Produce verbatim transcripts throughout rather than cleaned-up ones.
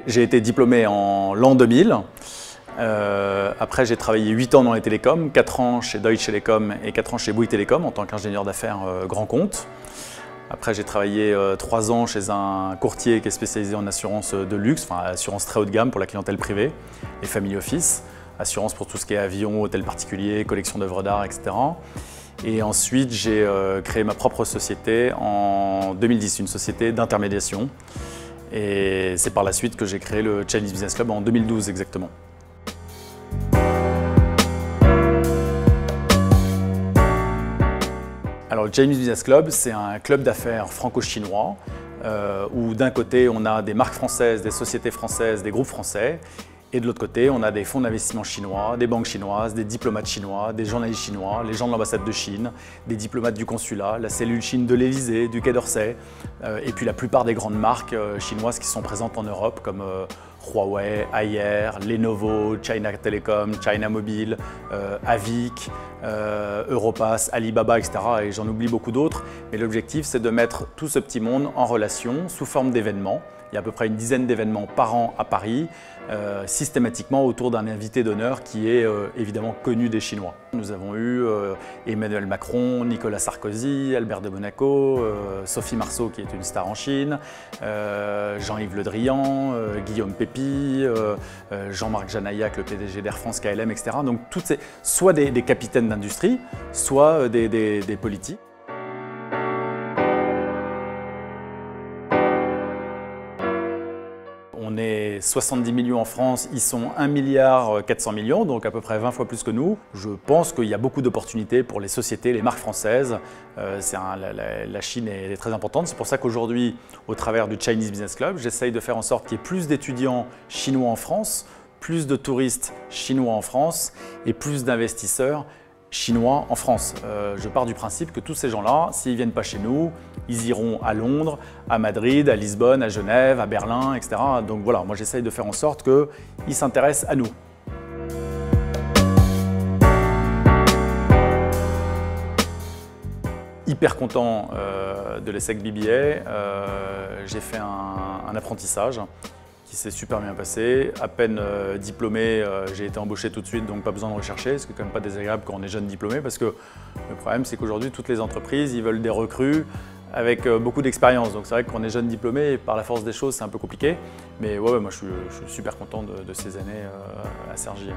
J'ai été diplômé en l'an deux mille. Euh, après, j'ai travaillé huit ans dans les télécoms, quatre ans chez Deutsche Telekom et quatre ans chez Bouygues Telecom en tant qu'ingénieur d'affaires euh, grand compte. Après, j'ai travaillé euh, trois ans chez un courtier qui est spécialisé en assurance de luxe, enfin assurance très haut de gamme pour la clientèle privée, les family office, assurance pour tout ce qui est avion, hôtel particulier, collection d'œuvres d'art, et cetera. Et ensuite, j'ai euh, créé ma propre société en deux mille dix, une société d'intermédiation. Et c'est par la suite que j'ai créé le Chinese Business Club en deux mille douze exactement. Alors le Chinese Business Club, c'est un club d'affaires franco-chinois euh, où d'un côté on a des marques françaises, des sociétés françaises, des groupes français, et de l'autre côté on a des fonds d'investissement chinois, des banques chinoises, des diplomates chinois, des journalistes chinois, les gens de l'ambassade de Chine, des diplomates du consulat, la cellule Chine de l'Élysée, du Quai d'Orsay, euh, et puis la plupart des grandes marques euh, chinoises qui sont présentes en Europe comme euh, Huawei, Haier, Lenovo, China Telecom, China Mobile, euh, Avic, euh, Europass, Alibaba, et cetera. Et j'en oublie beaucoup d'autres. Mais l'objectif, c'est de mettre tout ce petit monde en relation sous forme d'événements. Il y a à peu près une dizaine d'événements par an à Paris, euh, systématiquement autour d'un invité d'honneur qui est euh, évidemment connu des Chinois. Nous avons eu euh, Emmanuel Macron, Nicolas Sarkozy, Albert de Monaco, euh, Sophie Marceau qui est une star en Chine, euh, Jean-Yves Le Drian, euh, Guillaume Pépi, euh, euh, Jean-Marc Janaillac, le P D G d'Air France, K L M, et cetera. Donc toutes ces, soit des, des capitaines d'industrie, soit des, des, des politiques. On est soixante-dix millions en France, ils sont un milliard quatre cents millions, donc à peu près vingt fois plus que nous. Je pense qu'il y a beaucoup d'opportunités pour les sociétés, les marques françaises. Euh, un, la, la, la Chine est, est très importante, c'est pour ça qu'aujourd'hui, au travers du Chinese Business Club, j'essaye de faire en sorte qu'il y ait plus d'étudiants chinois en France, plus de touristes chinois en France et plus d'investisseurs chinois en France. Euh, je pars du principe que tous ces gens-là, s'ils ne viennent pas chez nous, ils iront à Londres, à Madrid, à Lisbonne, à Genève, à Berlin, et cetera. Donc voilà, moi j'essaye de faire en sorte qu'ils s'intéressent à nous. Hyper content euh, de l'ESSEC B B A. Euh, j'ai fait un, un apprentissage qui s'est super bien passé. À peine euh, diplômé, euh, j'ai été embauché tout de suite, donc pas besoin de rechercher. C'est quand même pas désagréable quand on est jeune diplômé, parce que le problème, c'est qu'aujourd'hui, toutes les entreprises, ils veulent des recrues avec euh, beaucoup d'expérience. Donc c'est vrai que quand on est jeune diplômé, par la force des choses, c'est un peu compliqué. Mais ouais, ouais moi, je suis, je suis super content de, de ces années euh, à Cergy.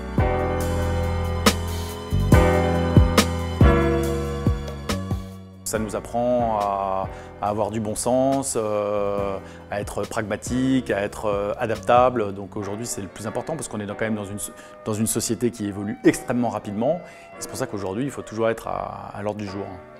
Ça nous apprend à, à avoir du bon sens, euh, à être pragmatique, à être euh, adaptable. Donc aujourd'hui, c'est le plus important parce qu'on est dans, quand même dans une, dans une société qui évolue extrêmement rapidement. C'est pour ça qu'aujourd'hui, il faut toujours être à, à l'ordre du jour.